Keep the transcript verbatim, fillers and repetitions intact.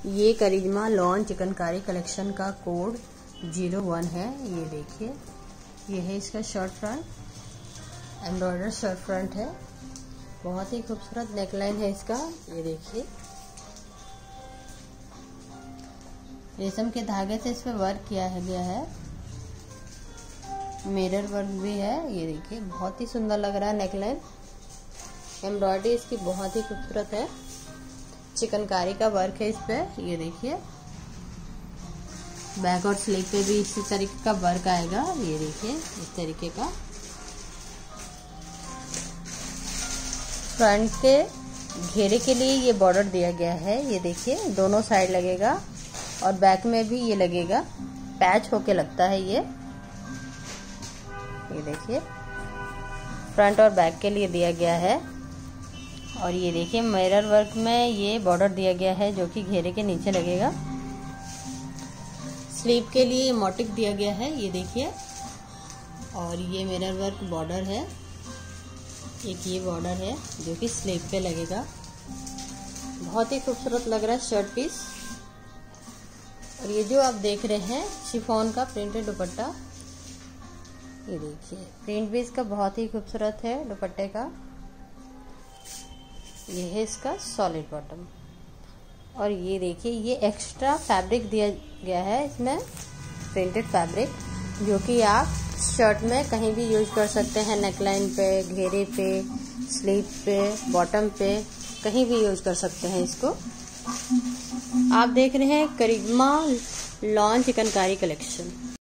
ये Karishma lawn chikankari collection का code zero one है। ये देखिए, ये है इसका shirt front, embroider shirt front है। बहुत ही खूबसूरत नेकलाइन है इसका। ये देखिए, रेशम के धागे से इस पे वर्क किया है गया है, मिरर वर्क भी है। ये देखिए, बहुत ही सुंदर लग रहा है नेकलाइन। एम्ब्रॉयडरी इसकी बहुत ही खूबसूरत है, चिकनकारी का वर्क है इस पे। ये देखिए, बैक और स्लीव पे भी इसी तरीके का वर्क आएगा। ये देखिए, इस तरीके का फ्रंट के घेरे के लिए ये बॉर्डर दिया गया है। ये देखिए, दोनों साइड लगेगा और बैक में भी ये लगेगा, पैच होके लगता है ये। ये देखिए, फ्रंट और बैक के लिए दिया गया है। और ये देखिए, मिरर वर्क में ये बॉर्डर दिया गया है जो कि घेरे के नीचे लगेगा। स्लीव के लिए मोटिफ दिया गया है। ये देखिए, और ये मिरर वर्क बॉर्डर है। एक ये बॉर्डर है जो कि स्लीव पे लगेगा। बहुत ही खूबसूरत लग रहा है शर्ट पीस। और ये जो आप देख रहे हैं शिफॉन का प्रिंटेड दुपट्टा, ये देखिए, प्रिंट भी इसका बहुत ही खूबसूरत है दुपट्टे का। ये है इसका सॉलिड बॉटम। और ये देखिए, ये एक्स्ट्रा फैब्रिक दिया गया है इसमें, प्रिंटेड फैब्रिक, जो कि आप शर्ट में कहीं भी यूज कर सकते हैं। नेकलाइन पे, घेरे पे, स्लीव पे, बॉटम पे, कहीं भी यूज कर सकते हैं इसको। आप देख रहे हैं करिश्मा लॉन चिकनकारी कलेक्शन।